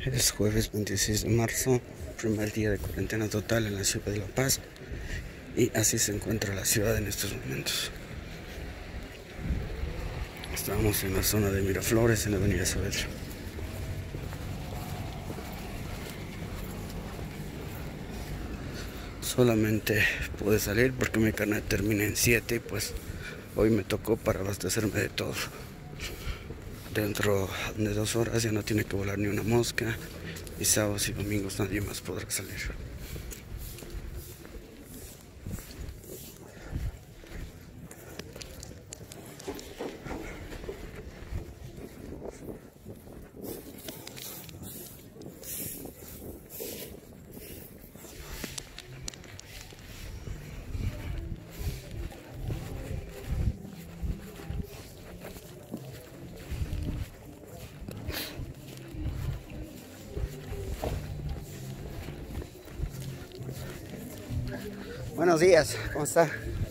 Es jueves 26 de marzo, primer día de cuarentena total en la ciudad de La Paz, y así se encuentra la ciudad en estos momentos. Estamos en la zona de Miraflores, en la avenida Saavedra. Solamente pude salir porque mi carnet termina en 7 y pues hoy me tocó para abastecerme de todo. Dentro de 2 horas ya no tiene que volar ni una mosca, y sábados y domingos nadie más podrá salir. Buenos días, ¿cómo está?